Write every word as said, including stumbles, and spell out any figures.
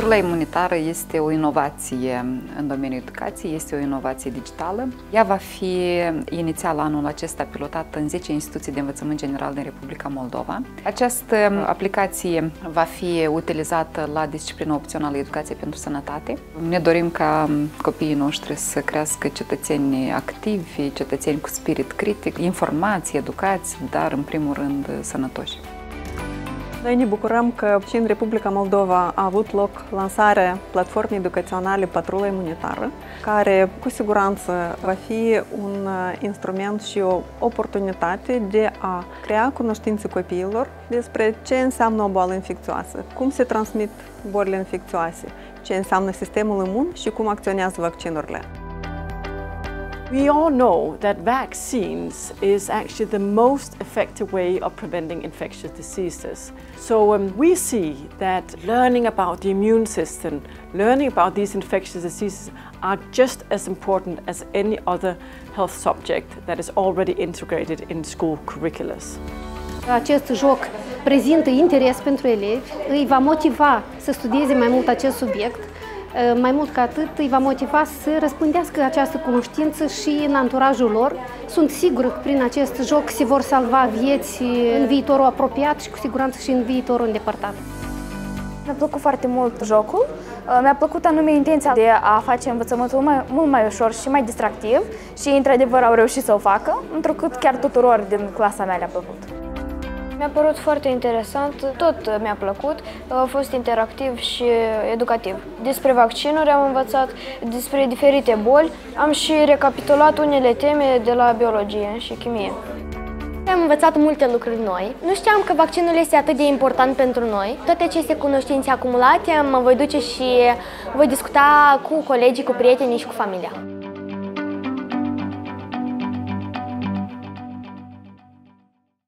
Patrula imunitară este o inovație în domeniul educației, este o inovație digitală. Ea va fi inițial anul acesta pilotată în zece instituții de învățământ general din Republica Moldova. Această aplicație va fi utilizată la disciplina opțională Educație pentru Sănătate. Ne dorim ca copiii noștri să crească cetățeni activi, cetățeni cu spirit critic, informați, educați, dar în primul rând sănătoși. Noi ne bucurăm că și în Republica Moldova a avut loc lansarea platformei educaționale Patrula Imunitară, care cu siguranță va fi un instrument și o oportunitate de a crea cunoștințe copiilor despre ce înseamnă o boală infecțioasă, cum se transmit bolile infecțioase, ce înseamnă sistemul imun și cum acționează vaccinurile. We all know that vaccines is actually the most effective way of preventing infectious diseases. So um, we see that learning about the immune system, learning about these infectious diseases are just as important as any other health subject that is already integrated in school curriculums. Acest joc prezintă interes pentru elevi, îi va motiva să studieze mai mult acest subiect. Mai mult ca atât, îi va motiva să răspândească această cunoștință și în anturajul lor. Sunt sigură că prin acest joc se vor salva vieți în viitorul apropiat și cu siguranță și în viitorul îndepărtat. Mi-a plăcut foarte mult jocul. Mi-a plăcut anume intenția de a face învățământul mai, mult mai ușor și mai distractiv și, într-adevăr, au reușit să o facă, întrucât chiar tuturor din clasa mea le-a plăcut. Mi-a părut foarte interesant, tot mi-a plăcut, a fost interactiv și educativ. Despre vaccinuri am învățat, despre diferite boli, am și recapitulat unele teme de la biologie și chimie. Am învățat multe lucruri noi. Nu știam că vaccinul este atât de important pentru noi. Toate aceste cunoștințe acumulate mă voi duce și voi discuta cu colegii, cu prietenii și cu familia.